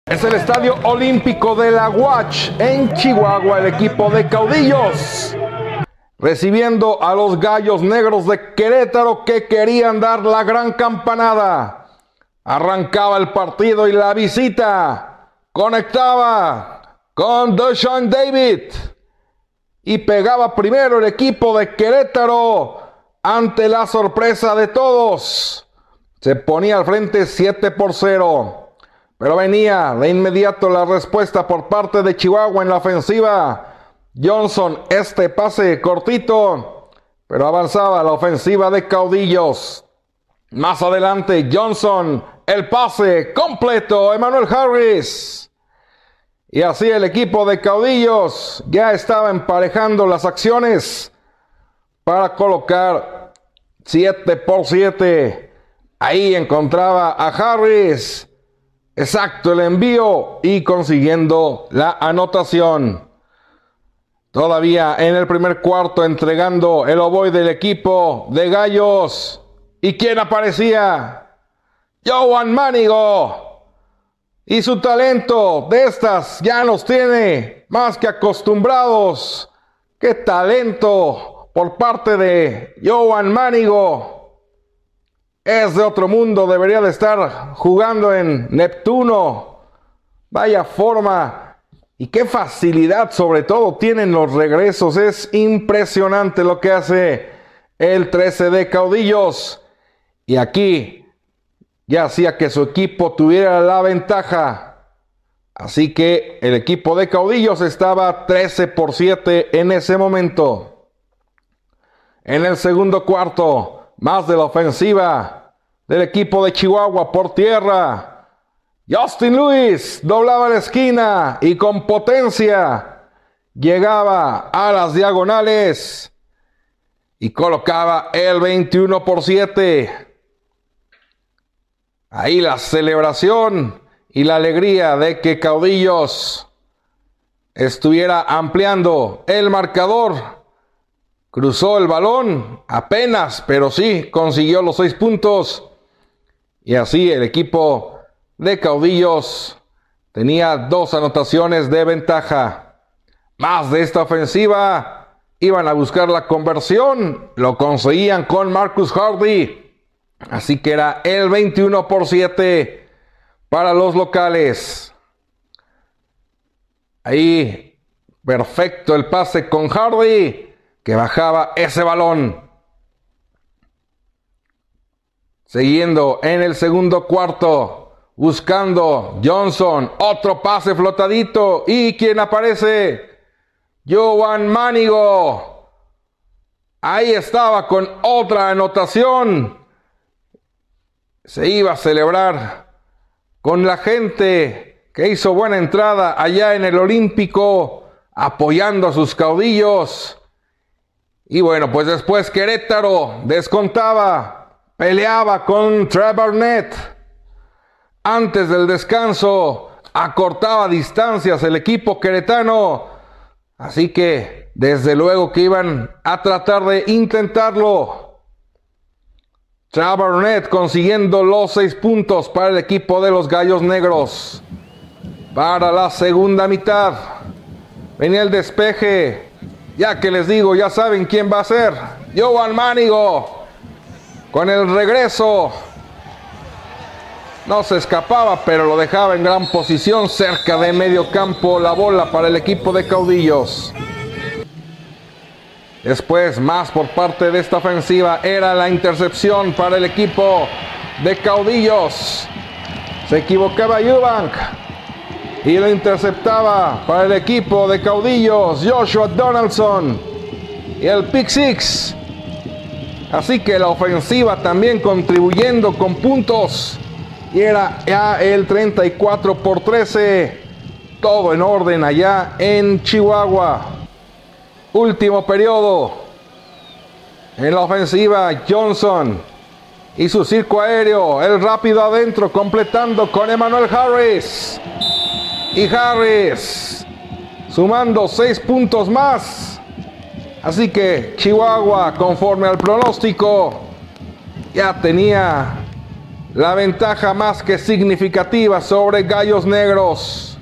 Es el Estadio Olímpico de la UACH en Chihuahua, el equipo de Caudillos, recibiendo a los Gallos Negros de Querétaro que querían dar la gran campanada. Arrancaba el partido y la visita conectaba con Deshaun David y pegaba primero el equipo de Querétaro ante la sorpresa de todos. Se ponía al frente 7-0. Pero venía de inmediato la respuesta por parte de Chihuahua en la ofensiva. Johnson, este pase cortito, pero avanzaba la ofensiva de Caudillos. Más adelante, Johnson, el pase completo, Emmanuel Harris. Y así el equipo de Caudillos ya estaba emparejando las acciones para colocar 7-7. Ahí encontraba a Harris. Exacto el envío y consiguiendo la anotación. Todavía en el primer cuarto entregando el ovoide del equipo de Gallos. ¿Y quién aparecía? Jovan Manigo. Y su talento de estas ya nos tiene más que acostumbrados. ¡Qué talento por parte de Jovan Manigo! Es de otro mundo, debería de estar jugando en Neptuno. Vaya forma y qué facilidad sobre todo tienen los regresos. Es impresionante lo que hace el 13 de Caudillos. Y aquí ya hacía que su equipo tuviera la ventaja. Así que el equipo de Caudillos estaba 13-7 en ese momento. En el segundo cuarto, más de la ofensiva del equipo de Chihuahua por tierra. Justin Lewis doblaba la esquina y con potencia llegaba a las diagonales y colocaba el 21-7. Ahí la celebración y la alegría de que Caudillos estuviera ampliando el marcador. Cruzó el balón apenas, pero sí consiguió los 6 puntos. Y así el equipo de Caudillos tenía 2 anotaciones de ventaja. Más de esta ofensiva, iban a buscar la conversión. Lo conseguían con Marcus Hardy. Así que era el 21-7 para los locales. Ahí, perfecto el pase con Hardy, que bajaba ese balón. Siguiendo en el segundo cuarto, buscando Johnson, otro pase flotadito. ¿Y quién aparece? Jovan Manigo. Ahí estaba con otra anotación. Se iba a celebrar con la gente que hizo buena entrada allá en el Olímpico, apoyando a sus Caudillos. Y bueno, pues después Querétaro descontaba, peleaba con Trevor Barnett. Antes del descanso, acortaba distancias el equipo queretano. Así que, desde luego que iban a tratar de intentarlo. Trevor Barnett consiguiendo los 6 puntos para el equipo de los Gallos Negros. Para la segunda mitad, venía el despeje. Ya que les digo, ya saben quién va a ser. Jovan Manigo. Con el regreso. No se escapaba, pero lo dejaba en gran posición cerca de medio campo. La bola para el equipo de Caudillos. Después, más por parte de esta ofensiva, era la intercepción para el equipo de Caudillos. Se equivocaba Eubank. Y lo interceptaba para el equipo de Caudillos, Joshua Donaldson. Y el pick six. Así que la ofensiva también contribuyendo con puntos. Y era ya el 34-13. Todo en orden allá en Chihuahua. Último periodo. En la ofensiva, Johnson. Y su circo aéreo. El rápido adentro, completando con Emmanuel Harris. Y Harris sumando 6 puntos más. Así que Chihuahua, conforme al pronóstico, ya tenía la ventaja más que significativa sobre Gallos Negros.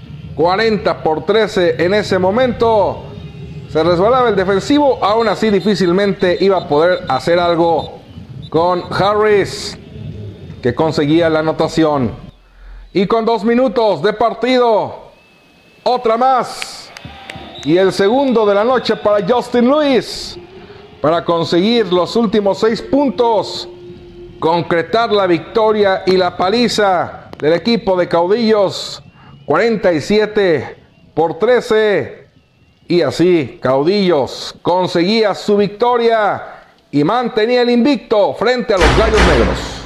40-13 en ese momento. Se resbalaba el defensivo, aún así difícilmente iba a poder hacer algo con Harris, que conseguía la anotación. Y con 2 minutos de partido, otra más. Y el segundo de la noche para Justin Lewis, para conseguir los últimos 6 puntos, concretar la victoria y la paliza del equipo de Caudillos, 47-13. Y así Caudillos conseguía su victoria y mantenía el invicto frente a los Gallos Negros.